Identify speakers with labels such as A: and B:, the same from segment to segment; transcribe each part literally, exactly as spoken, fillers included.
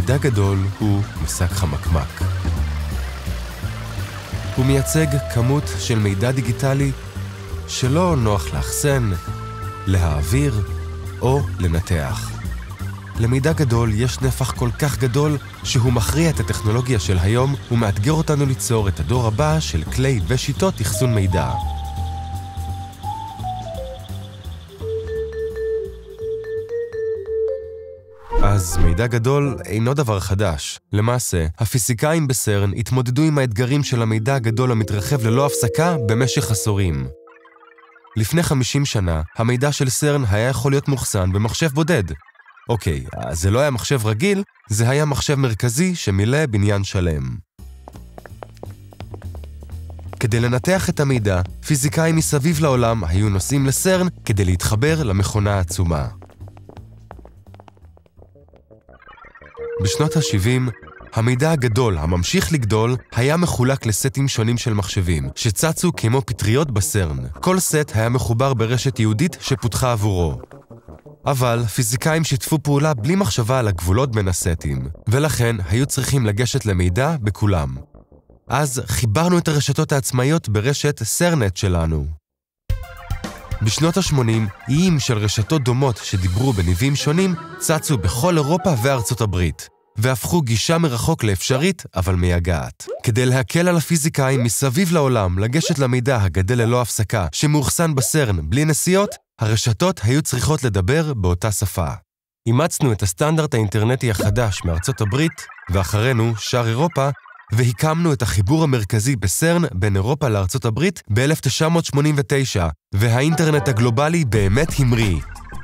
A: מידע גדול הוא משק חמקמק. הוא מייצג כמות של מידע דיגיטלי שלא נוח לאחסן, להעביר או לנתח. למידע גדול יש נפח כל כך גדול שהוא מכריע את הטכנולוגיה של היום ומאתגר אותנו ליצור את הדור הבא של כלי ושיטות אחסון מידע. אז מידע גדול אינו דבר חדש. למעשה, הפיזיקאים בסרן התמודדו עם האתגרים של המידע הגדול המתרחב ללא הפסקה במשך עשורים. לפני חמישים שנה, המידע של סרן היה יכול להיות מוחסן במחשב בודד. אוקיי, אז זה לא היה מחשב רגיל, זה היה מחשב מרכזי שמילא בניין שלם. כדי לנתח את המידע, פיזיקאים מסביב לעולם היו נוסעים לסרן כדי להתחבר למכונה העצומה. בשנות ה-שבעים, המידע הגדול הממשיך לגדול היה מחולק לסטים שונים של מחשבים, שצצו כמו פטריות בסרן. כל סט היה מחובר ברשת ייעודית שפותחה עבורו. אבל פיזיקאים שיתפו פעולה בלי מחשבה על הגבולות בין הסטים, ולכן היו צריכים לגשת למידע בכולם. אז חיברנו את הרשתות העצמאיות ברשת סרנט שלנו. בשנות ה-שמונים, איים של רשתות דומות שדיברו בניבים שונים צצו בכל אירופה וארצות הברית, והפכו גישה מרחוק לאפשרית, אבל מייגעת. כדי להקל על הפיזיקאים מסביב לעולם לגשת למידע הגדל ללא הפסקה שמאוחסן בסרן בלי נסיעות, הרשתות היו צריכות לדבר באותה שפה. אימצנו את הסטנדרט האינטרנטי החדש מארצות הברית, ואחרינו שאר אירופה, והקמנו את החיבור המרכזי בסרן בין אירופה לארצות הברית ב-אלף תשע מאות שמונים ותשע, והאינטרנט הגלובלי באמת המריא.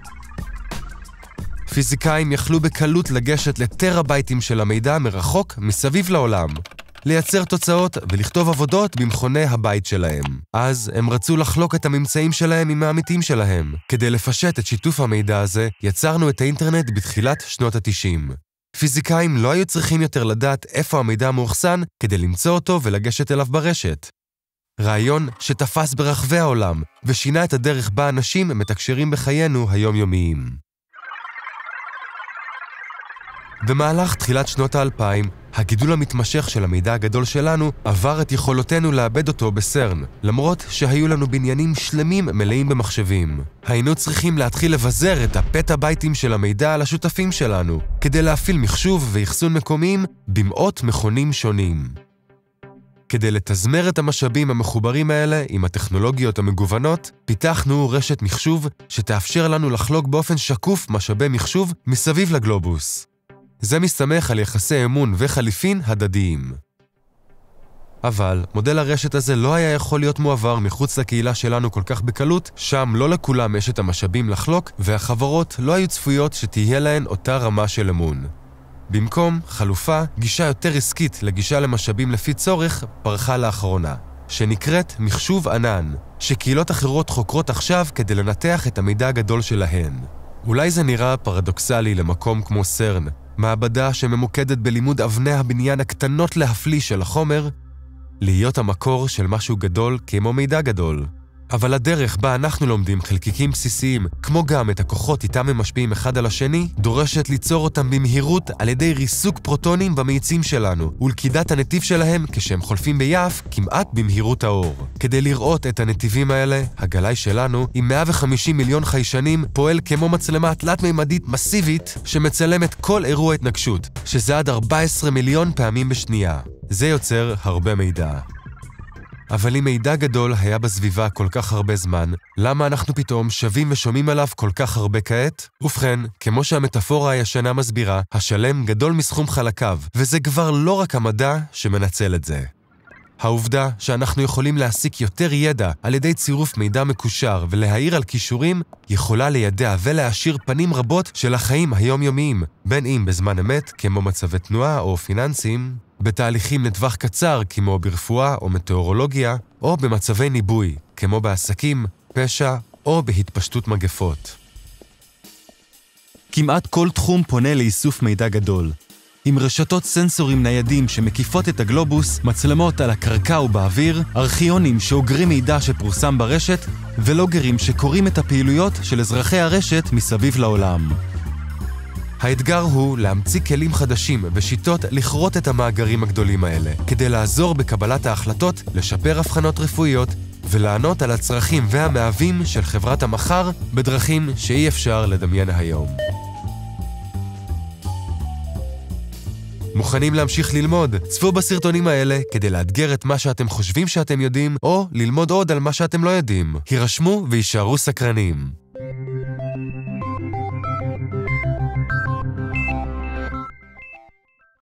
A: פיזיקאים יכלו בקלות לגשת לטראבייטים של המידע מרחוק מסביב לעולם, לייצר תוצאות ולכתוב עבודות במכוני הבית שלהם. אז הם רצו לחלוק את הממצאים שלהם עם העמיתים שלהם. כדי לפשט את שיתוף המידע הזה, יצרנו את האינטרנט בתחילת שנות ה-תשעים. פיזיקאים לא היו צריכים יותר לדעת איפה המידע מאוחסן כדי למצוא אותו ולגשת אליו ברשת. רעיון שתפס ברחבי העולם ושינה את הדרך בה אנשים מתקשרים בחיינו היומיומיים. במהלך תחילת שנות האלפיים, הגידול המתמשך של המידע הגדול שלנו עבר את יכולותינו לאבד אותו בסרן, למרות שהיו לנו בניינים שלמים מלאים במחשבים. היינו צריכים להתחיל לבזר את הפטאבייטים של המידע על השותפים שלנו, כדי להפעיל מחשוב ואחסון מקומיים במאות מכונים שונים. כדי לתזמר את המשאבים המחוברים האלה עם הטכנולוגיות המגוונות, פיתחנו רשת מחשוב שתאפשר לנו לחלוק באופן שקוף משאבי מחשוב מסביב לגלובוס. זה מסתמך על יחסי אמון וחליפין הדדיים. אבל מודל הרשת הזה לא היה יכול להיות מועבר מחוץ לקהילה שלנו כל כך בקלות, שם לא לכולם יש את המשאבים לחלוק, והחברות לא היו צפויות שתהיה להן אותה רמה של אמון. במקום חלופה, גישה יותר עסקית לגישה למשאבים לפי צורך פרחה לאחרונה, שנקראת מחשוב ענן, שקהילות אחרות חוקרות עכשיו כדי לנתח את המידע הגדול שלהן. אולי זה נראה פרדוקסלי למקום כמו סרן, מעבדה שממוקדת בלימוד אבני הבניין הקטנות להפליא של החומר, להיות המקור של משהו גדול כמו מידע גדול. אבל הדרך בה אנחנו לומדים חלקיקים בסיסיים, כמו גם את הכוחות איתם הם משפיעים אחד על השני, דורשת ליצור אותם במהירות על ידי ריסוק פרוטונים במאיצים שלנו, ולקידת הנתיב שלהם כשהם חולפים ביעף כמעט במהירות האור. כדי לראות את הנתיבים האלה, הגלאי שלנו עם מאה וחמישים מיליון חיישנים פועל כמו מצלמה תלת-מימדית מסיבית שמצלמת כל אירוע התנגשות, שזה עד ארבע עשרה מיליון פעמים בשנייה. זה יוצר הרבה מידע. אבל אם מידע גדול היה בסביבה כל כך הרבה זמן, למה אנחנו פתאום שווים ושומעים עליו כל כך הרבה כעת? ובכן, כמו שהמטאפורה הישנה מסבירה, השלם גדול מסכום חלקיו, וזה כבר לא רק המדע שמנצל את זה. העובדה שאנחנו יכולים להסיק יותר ידע על ידי צירוף מידע מקושר ולהעיר על קישורים, יכולה לידע ולהשאיר פנים רבות של החיים היומיומיים, בין אם בזמן אמת, כמו מצבי תנועה או פיננסים, בתהליכים לטווח קצר, כמו ברפואה או מטאורולוגיה, או במצבי ניבוי, כמו בעסקים, פשע או בהתפשטות מגפות. כמעט כל תחום פונה לאיסוף מידע גדול. עם רשתות סנסורים ניידים שמקיפות את הגלובוס, מצלמות על הקרקע ובאוויר, ארכיונים שאוגרים מידע שפורסם ברשת, ולוגרים שקוראים את הפעילויות של אזרחי הרשת מסביב לעולם. האתגר הוא להמציא כלים חדשים ושיטות לכרות את המאגרים הגדולים האלה, כדי לעזור בקבלת ההחלטות, לשפר הבחנות רפואיות ולענות על הצרכים והמאווים של חברת המחר בדרכים שאי אפשר לדמיין היום. מוכנים להמשיך ללמוד? צפו בסרטונים האלה כדי לאתגר את מה שאתם חושבים שאתם יודעים, או ללמוד עוד על מה שאתם לא יודעים. הירשמו וישארו סקרנים.